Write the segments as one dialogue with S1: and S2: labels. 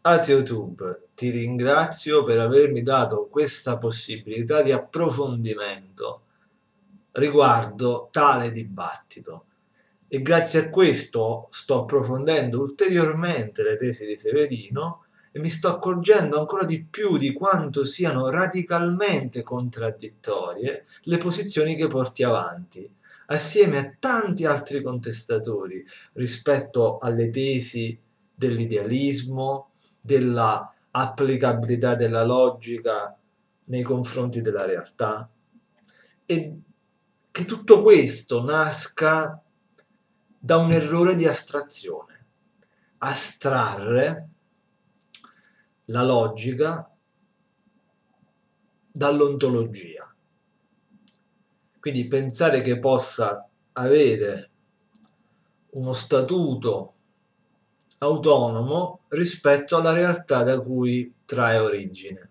S1: AteoTube, ti ringrazio per avermi dato questa possibilità di approfondimento riguardo tale dibattito e grazie a questo sto approfondendo ulteriormente le tesi di Severino e mi sto accorgendo ancora di più di quanto siano radicalmente contraddittorie le posizioni che porti avanti, assieme a tanti altri contestatori rispetto alle tesi dell'idealismo, della applicabilità della logica nei confronti della realtà e che tutto questo nasca da un errore di astrazione, astrarre la logica dall'ontologia. Quindi pensare che possa avere uno statuto autonomo rispetto alla realtà da cui trae origine.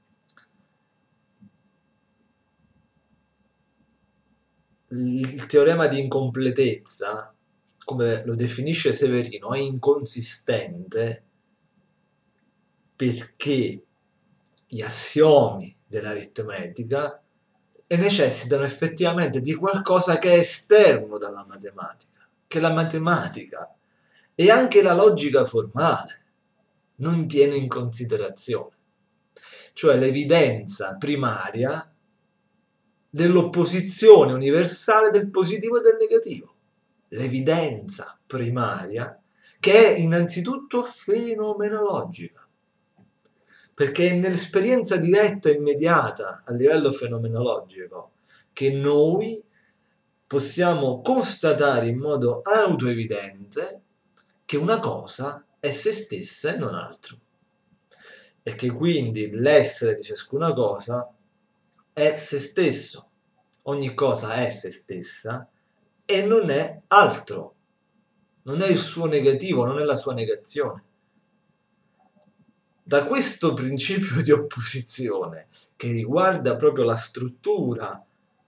S1: Il teorema di incompletezza, come lo definisce Severino, è inconsistente perché gli assiomi dell'aritmetica necessitano effettivamente di qualcosa che è esterno dalla matematica, che la matematica e anche la logica formale non tiene in considerazione, cioè l'evidenza primaria dell'opposizione universale del positivo e del negativo, l'evidenza primaria che è innanzitutto fenomenologica, perché è nell'esperienza diretta e immediata a livello fenomenologico che noi possiamo constatare in modo autoevidente che una cosa è se stessa e non altro, e che quindi l'essere di ciascuna cosa è se stesso, ogni cosa è se stessa e non è altro, non è il suo negativo, non è la sua negazione. Da questo principio di opposizione, che riguarda proprio la struttura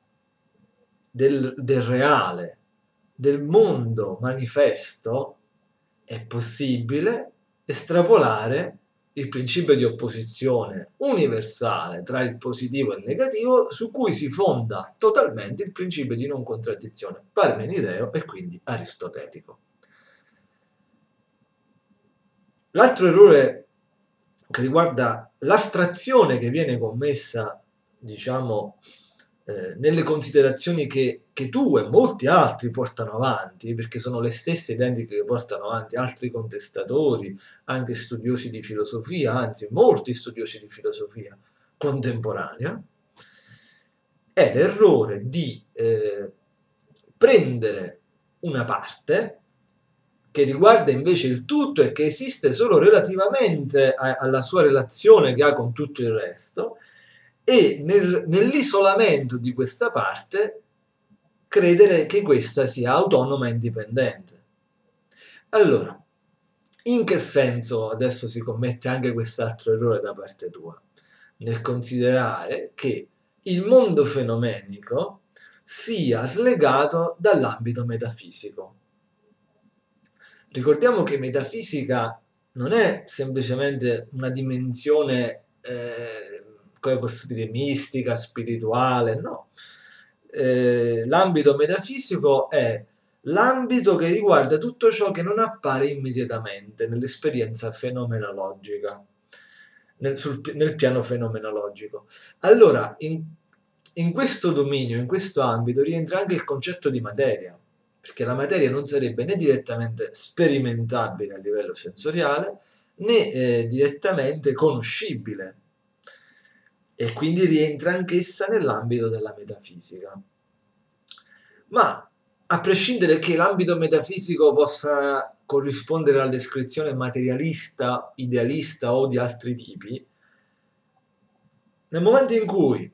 S1: del reale, del mondo manifesto, è possibile estrapolare il principio di opposizione universale tra il positivo e il negativo, su cui si fonda totalmente il principio di non contraddizione parmenideo e quindi aristotelico. L'altro errore che riguarda l'astrazione che viene commessa, diciamo, nelle considerazioni che tu e molti altri portano avanti, perché sono le stesse identiche che portano avanti altri contestatori, anche studiosi di filosofia, anzi molti studiosi di filosofia contemporanea, è l'errore di prendere una parte che riguarda invece il tutto e che esiste solo relativamente alla sua relazione che ha con tutto il resto, e nell'isolamento di questa parte credere che questa sia autonoma e indipendente. Allora, in che senso adesso si commette anche quest'altro errore da parte tua? Nel considerare che il mondo fenomenico sia slegato dall'ambito metafisico. Ricordiamo che metafisica non è semplicemente una dimensione, come posso dire, mistica, spirituale, no. L'ambito metafisico è l'ambito che riguarda tutto ciò che non appare immediatamente nell'esperienza fenomenologica, nel piano fenomenologico. Allora, in questo dominio, in questo ambito, rientra anche il concetto di materia, perché la materia non sarebbe né direttamente sperimentabile a livello sensoriale, né direttamente conoscibile, e quindi rientra anch'essa nell'ambito della metafisica. Ma a prescindere che l'ambito metafisico possa corrispondere alla descrizione materialista, idealista o di altri tipi, nel momento in cui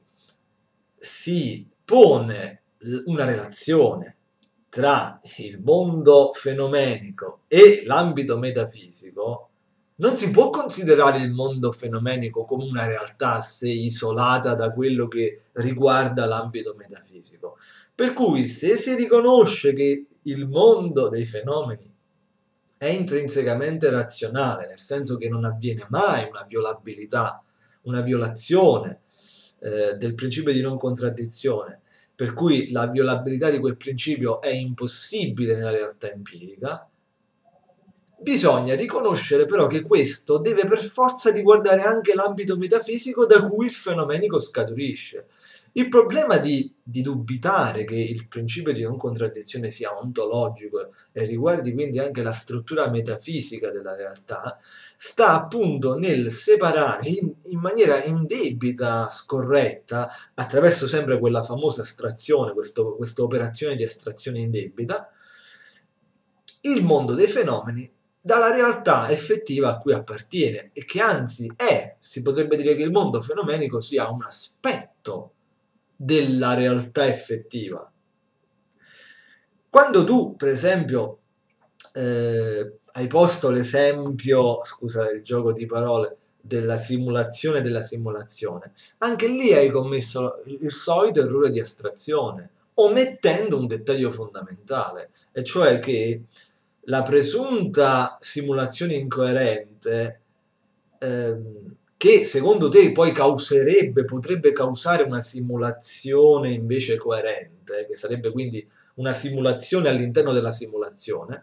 S1: si pone una relazione tra il mondo fenomenico e l'ambito metafisico, non si può considerare il mondo fenomenico come una realtà a sé isolata da quello che riguarda l'ambito metafisico. Per cui se si riconosce che il mondo dei fenomeni è intrinsecamente razionale, nel senso che non avviene mai una violabilità, una violazione del principio di non contraddizione, per cui la violabilità di quel principio è impossibile nella realtà empirica. Bisogna riconoscere però che questo deve per forza riguardare anche l'ambito metafisico da cui il fenomenico scaturisce. Il problema di dubitare che il principio di non contraddizione sia ontologico e riguardi quindi anche la struttura metafisica della realtà sta appunto nel separare in maniera indebita, scorretta, attraverso sempre quella famosa astrazione, questa operazione di astrazione indebita, il mondo dei fenomeni dalla realtà effettiva a cui appartiene e che anzi si potrebbe dire che il mondo fenomenico sia un aspetto della realtà effettiva. Quando tu, per esempio, hai posto l'esempio, scusa il gioco di parole, della simulazione, anche lì hai commesso il solito errore di astrazione, omettendo un dettaglio fondamentale, e cioè che la presunta simulazione incoerente, che secondo te poi potrebbe causare una simulazione invece coerente, che sarebbe quindi una simulazione all'interno della simulazione,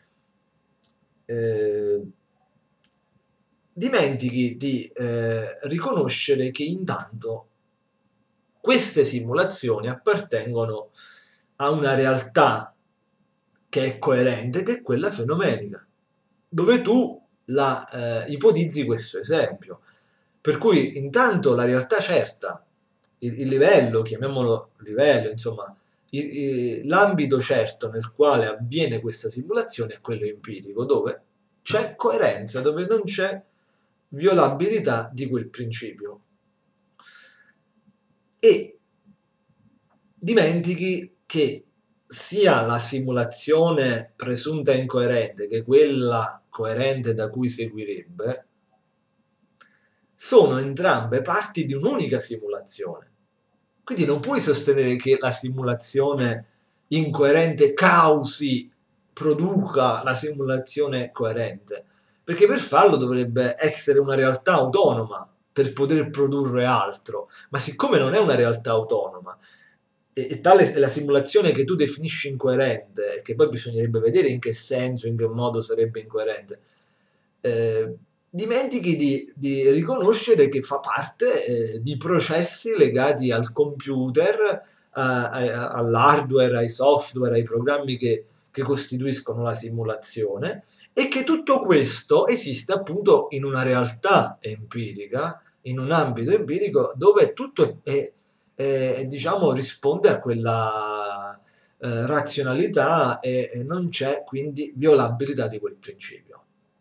S1: eh, dimentichi di riconoscere che intanto queste simulazioni appartengono a una realtà che è coerente, che è quella fenomenica, dove tu ipotizzi questo esempio. Per cui intanto la realtà certa, il livello, chiamiamolo livello, insomma, l'ambito certo nel quale avviene questa simulazione è quello empirico, dove c'è coerenza, dove non c'è violabilità di quel principio. E dimentichi che sia la simulazione presunta incoerente che quella coerente da cui seguirebbe sono entrambe parti di un'unica simulazione. Quindi non puoi sostenere che la simulazione incoerente produca la simulazione coerente, perché per farlo dovrebbe essere una realtà autonoma per poter produrre altro, ma siccome non è una realtà autonoma, e tale è la simulazione che tu definisci incoerente, e che poi bisognerebbe vedere in che senso, in che modo sarebbe incoerente, eh, dimentichi di riconoscere che fa parte di processi legati al computer, all'hardware, ai software, ai programmi che costituiscono la simulazione, e che tutto questo esiste appunto in una realtà empirica, in un ambito empirico dove tutto diciamo, risponde a quella razionalità e non c'è quindi violabilità di quel principio.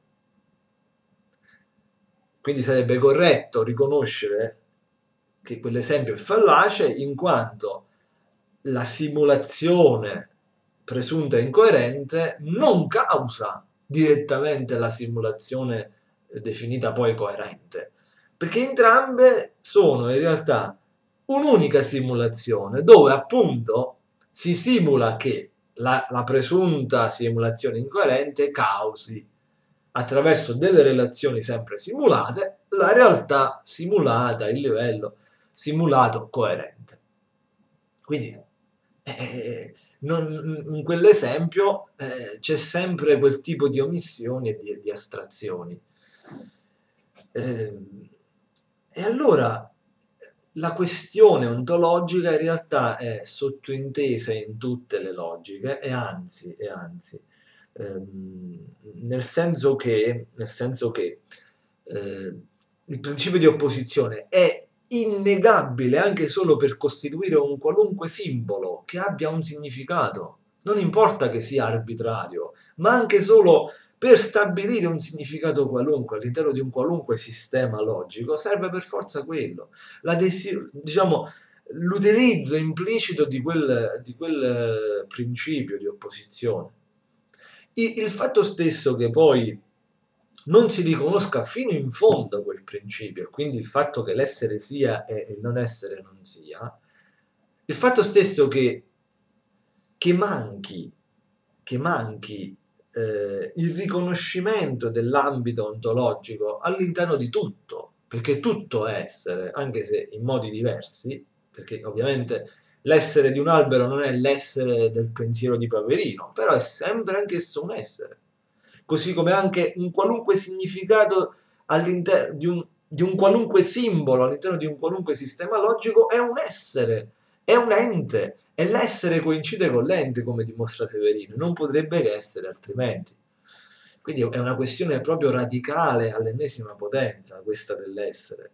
S1: Quindi sarebbe corretto riconoscere che quell'esempio è fallace in quanto la simulazione presunta incoerente non causa direttamente la simulazione definita poi coerente, perché entrambe sono in realtà un'unica simulazione dove appunto si simula che la presunta simulazione incoerente causi attraverso delle relazioni sempre simulate la realtà simulata, il livello simulato coerente. Quindi in quell'esempio c'è sempre quel tipo di omissioni e di astrazioni. E allora la questione ontologica in realtà è sottointesa in tutte le logiche e anzi nel senso che il principio di opposizione è innegabile anche solo per costituire un qualunque simbolo che abbia un significato. Non importa che sia arbitrario, ma anche solo per stabilire un significato qualunque all'interno di un qualunque sistema logico serve per forza quello. Diciamo, l'utilizzo implicito di quel principio di opposizione. Il fatto stesso che poi non si riconosca fino in fondo quel principio, quindi il fatto che l'essere sia e il non essere non sia, il fatto stesso che manchi il riconoscimento dell'ambito ontologico all'interno di tutto, perché tutto è essere, anche se in modi diversi, perché ovviamente l'essere di un albero non è l'essere del pensiero di Paperino, però è sempre anch'esso un essere, così come anche un qualunque significato all'interno di un qualunque simbolo, all'interno di un qualunque sistema logico, è un essere, è un ente, e l'essere coincide con l'ente, come dimostra Severino, non potrebbe che essere altrimenti. Quindi è una questione proprio radicale all'ennesima potenza, questa dell'essere.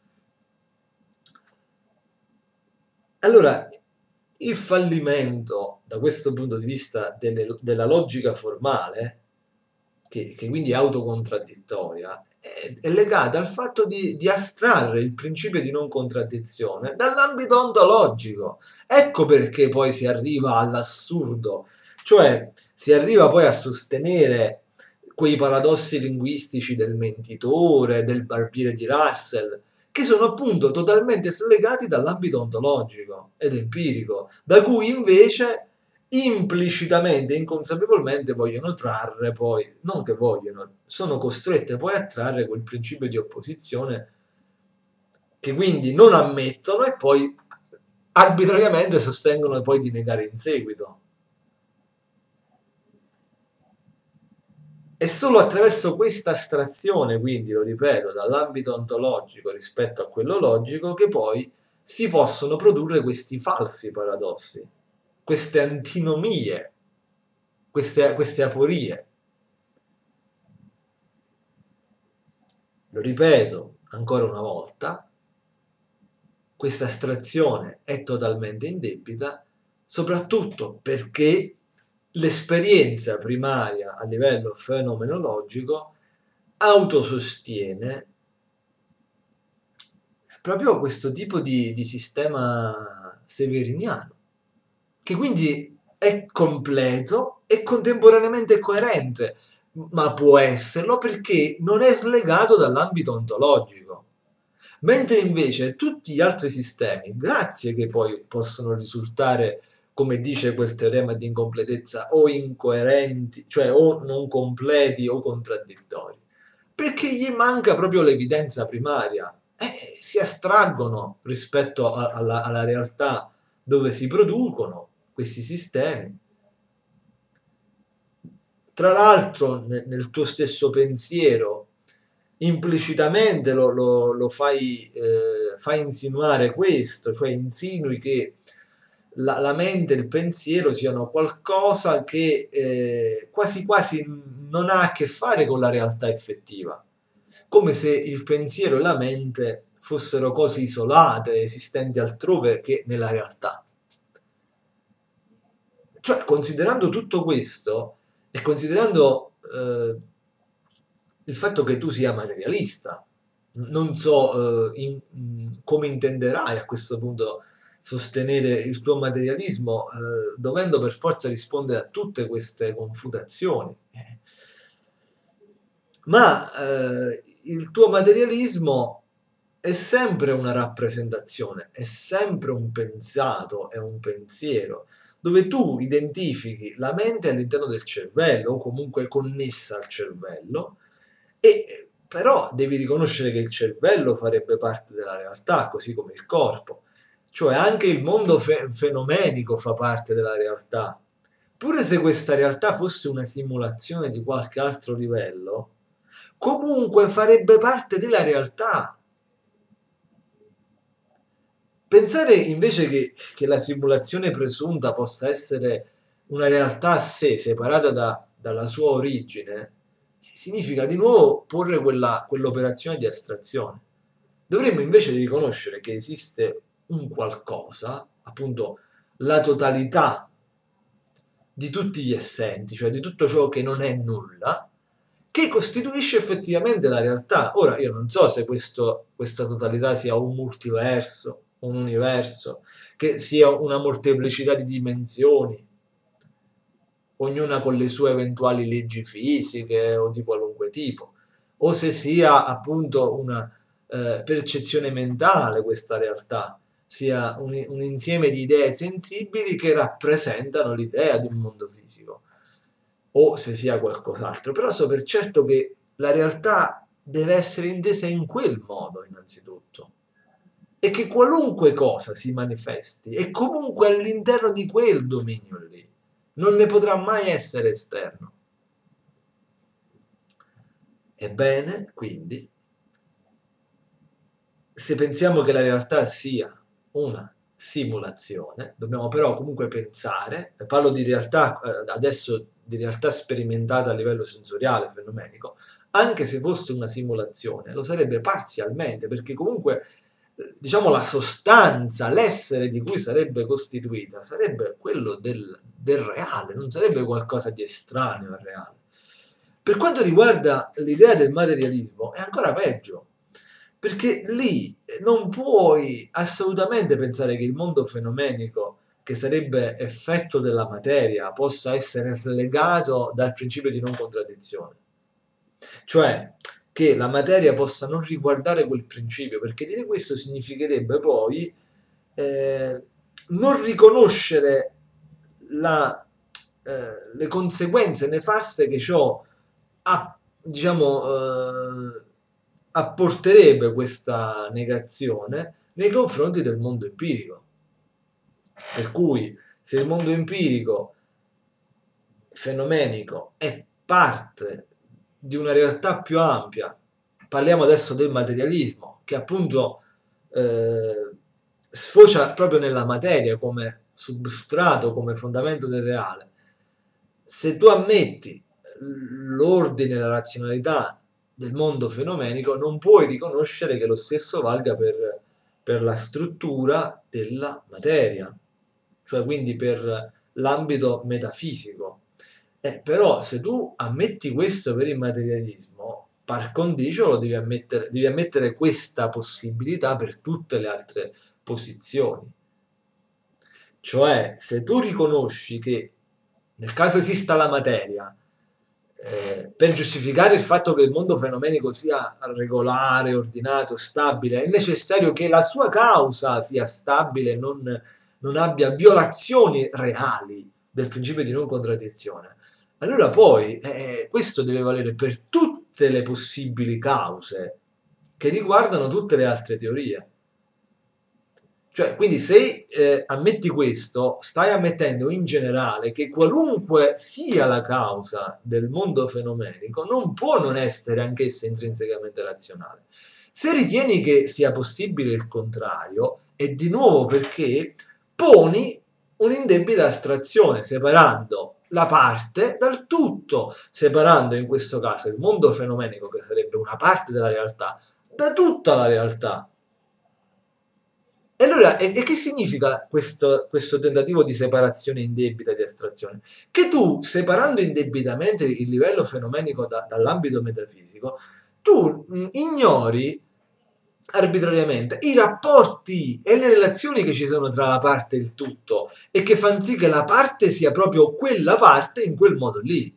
S1: Allora, il fallimento, da questo punto di vista della logica formale, che quindi è autocontradittoria, è legata al fatto di astrarre il principio di non contraddizione dall'ambito ontologico. Ecco perché poi si arriva all'assurdo, cioè si arriva poi a sostenere quei paradossi linguistici del mentitore, del barbiere di Russell, che sono appunto totalmente slegati dall'ambito ontologico ed empirico, da cui invece implicitamente, inconsapevolmente vogliono trarre poi, non che vogliono, sono costrette poi a trarre quel principio di opposizione che quindi non ammettono e poi arbitrariamente sostengono poi di negare in seguito. È solo attraverso questa astrazione, quindi lo ripeto, dall'ambito ontologico rispetto a quello logico, che poi si possono produrre questi falsi paradossi, queste antinomie, queste aporie. Lo ripeto ancora una volta, questa astrazione è totalmente indebita, soprattutto perché l'esperienza primaria a livello fenomenologico autosostiene proprio questo tipo di sistema severiniano, che quindi è completo e contemporaneamente coerente, ma può esserlo perché non è slegato dall'ambito ontologico. Mentre invece tutti gli altri sistemi, grazie che poi possono risultare, come dice quel teorema di incompletezza, o incoerenti, cioè o non completi o contraddittori, perché gli manca proprio l'evidenza primaria, si astraggono rispetto alla realtà dove si producono questi sistemi. Tra l'altro, nel tuo stesso pensiero, implicitamente lo fai insinuare questo, cioè insinui che la mente e il pensiero siano qualcosa che quasi quasi non ha a che fare con la realtà effettiva, come se il pensiero e la mente fossero cose isolate, esistenti altrove che nella realtà. Cioè, considerando tutto questo e considerando il fatto che tu sia materialista, non so come intenderai a questo punto sostenere il tuo materialismo, dovendo per forza rispondere a tutte queste confutazioni. Ma il tuo materialismo è sempre una rappresentazione, è sempre un pensato, è un pensiero, dove tu identifichi la mente all'interno del cervello o comunque connessa al cervello, e però devi riconoscere che il cervello farebbe parte della realtà, così come il corpo, cioè anche il mondo fenomenico fa parte della realtà. Pure se questa realtà fosse una simulazione di qualche altro livello, comunque farebbe parte della realtà. Pensare invece che la simulazione presunta possa essere una realtà a sé, separata dalla sua origine, significa di nuovo porre quell'operazione di astrazione. Dovremmo invece di riconoscere che esiste un qualcosa, appunto la totalità di tutti gli essenti, cioè di tutto ciò che non è nulla, che costituisce effettivamente la realtà. Ora, io non so se questa totalità sia un multiverso, un universo, che sia una molteplicità di dimensioni, ognuna con le sue eventuali leggi fisiche o di qualunque tipo, o se sia appunto una percezione mentale questa realtà, sia un insieme di idee sensibili che rappresentano l'idea di un mondo fisico, o se sia qualcos'altro, però so per certo che la realtà deve essere intesa in quel modo innanzitutto e che qualunque cosa si manifesti è comunque all'interno di quel dominio lì, non ne potrà mai essere esterno. Ebbene, quindi, se pensiamo che la realtà sia una simulazione, dobbiamo però comunque pensare, e parlo di realtà adesso di realtà sperimentata a livello sensoriale, fenomenico, anche se fosse una simulazione, lo sarebbe parzialmente, perché comunque diciamo la sostanza, l'essere di cui sarebbe costituita, sarebbe quello del reale, non sarebbe qualcosa di estraneo al reale. Per quanto riguarda l'idea del materialismo, è ancora peggio, perché lì non puoi assolutamente pensare che il mondo fenomenico, che sarebbe effetto della materia, possa essere slegato dal principio di non contraddizione. Cioè, che la materia possa non riguardare quel principio, perché dire questo significherebbe poi non riconoscere la, le conseguenze nefaste che ciò diciamo, apporterebbe questa negazione nei confronti del mondo empirico. Per cui se il mondo empirico fenomenico è parte di una realtà più ampia, parliamo adesso del materialismo, che appunto sfocia proprio nella materia come substrato, come fondamento del reale. Se tu ammetti l'ordine e la razionalità del mondo fenomenico, non puoi riconoscere che lo stesso valga per la struttura della materia, cioè quindi per l'ambito metafisico. Però se tu ammetti questo per il materialismo, par condicio devi ammettere questa possibilità per tutte le altre posizioni. Cioè, se tu riconosci che nel caso esista la materia, per giustificare il fatto che il mondo fenomenico sia regolare, ordinato, stabile, è necessario che la sua causa sia stabile, non abbia violazioni reali del principio di non contraddizione. Allora poi questo deve valere per tutte le possibili cause che riguardano tutte le altre teorie. Cioè, quindi se ammetti questo, stai ammettendo in generale che qualunque sia la causa del mondo fenomenico non può non essere anch'essa intrinsecamente razionale. Se ritieni che sia possibile il contrario, è di nuovo perché poni un'indebita astrazione, separando la parte dal tutto, separando in questo caso il mondo fenomenico, che sarebbe una parte della realtà, da tutta la realtà. E allora, che significa questo tentativo di separazione indebita di astrazione? Che tu, separando indebitamente il livello fenomenico dall'ambito metafisico, tu ignori arbitrariamente i rapporti e le relazioni che ci sono tra la parte e il tutto e che fanno sì che la parte sia proprio quella parte in quel modo lì.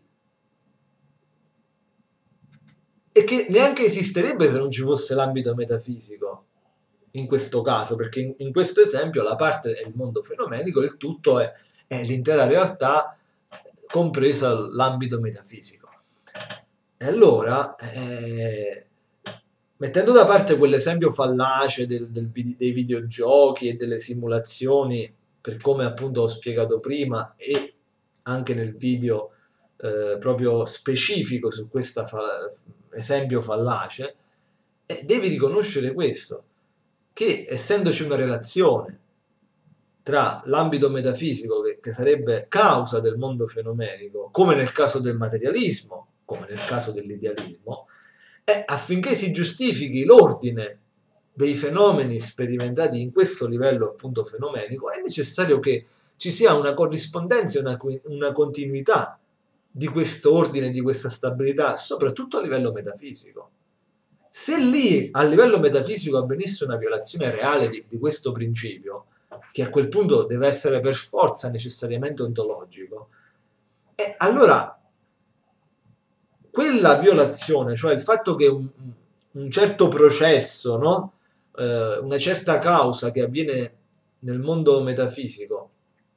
S1: E che neanche esisterebbe se non ci fosse l'ambito metafisico in questo caso, perché in questo esempio la parte è il mondo fenomenico, il tutto è l'intera realtà, compresa l'ambito metafisico. E allora, mettendo da parte quell'esempio fallace dei videogiochi e delle simulazioni, per come appunto ho spiegato prima, e anche nel video proprio specifico su questo esempio fallace, devi riconoscere questo, che essendoci una relazione tra l'ambito metafisico, che sarebbe causa del mondo fenomenico, come nel caso del materialismo, come nel caso dell'idealismo, affinché si giustifichi l'ordine dei fenomeni sperimentati in questo livello appunto fenomenico, è necessario che ci sia una corrispondenza e una continuità di questo ordine, di questa stabilità, soprattutto a livello metafisico. Se lì a livello metafisico avvenisse una violazione reale di questo principio, che a quel punto deve essere per forza necessariamente ontologico, allora quella violazione, cioè il fatto che un certo processo, no? Una certa causa che avviene nel mondo metafisico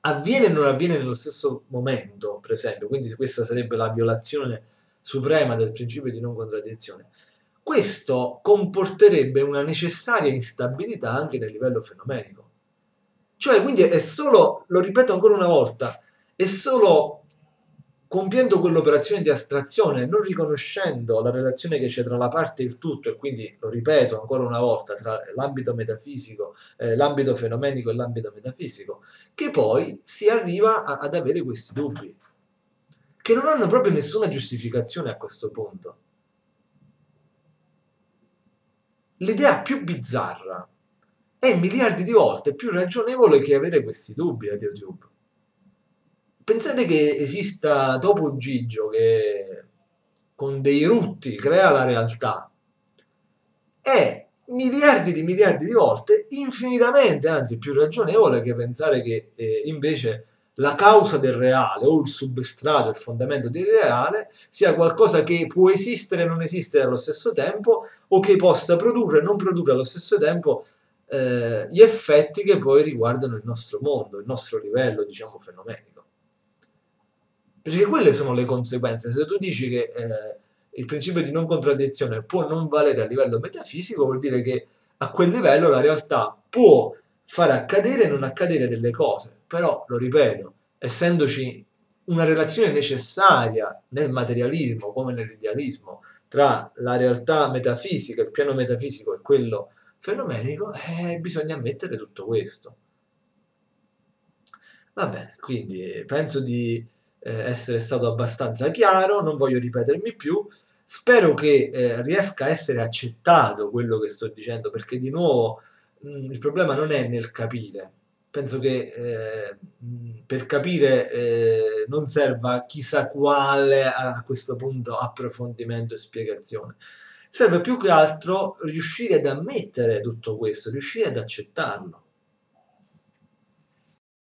S1: avviene e non avviene nello stesso momento, per esempio, quindi questa sarebbe la violazione suprema del principio di non contraddizione, questo comporterebbe una necessaria instabilità anche nel livello fenomenico. Cioè, quindi è solo, lo ripeto ancora una volta, è solo compiendo quell'operazione di astrazione, non riconoscendo la relazione che c'è tra la parte e il tutto, e quindi, lo ripeto ancora una volta, tra l'ambito metafisico, l'ambito fenomenico e l'ambito metafisico, che poi si arriva ad avere questi dubbi, che non hanno proprio nessuna giustificazione a questo punto. L'idea più bizzarra è miliardi di volte più ragionevole che avere questi dubbi ad YouTube. Pensate che esista Topo Gigio che con dei rutti crea la realtà, è miliardi di volte infinitamente, anzi più ragionevole che pensare che invece la causa del reale o il substrato, il fondamento del reale sia qualcosa che può esistere e non esistere allo stesso tempo, o che possa produrre e non produrre allo stesso tempo gli effetti che poi riguardano il nostro mondo, il nostro livello, diciamo, fenomenico. Perché quelle sono le conseguenze. Se tu dici che il principio di non contraddizione può non valere a livello metafisico, vuol dire che a quel livello la realtà può far accadere e non accadere delle cose. Però, lo ripeto, essendoci una relazione necessaria nel materialismo come nell'idealismo tra la realtà metafisica, il piano metafisico e quello fenomenico, bisogna ammettere tutto questo. Va bene, quindi penso di essere stato abbastanza chiaro, non voglio ripetermi più. Spero che riesca a essere accettato quello che sto dicendo, perché di nuovo il problema non è nel capire. Penso che per capire non serva chissà quale a questo punto approfondimento e spiegazione. Serve più che altro riuscire ad ammettere tutto questo, riuscire ad accettarlo.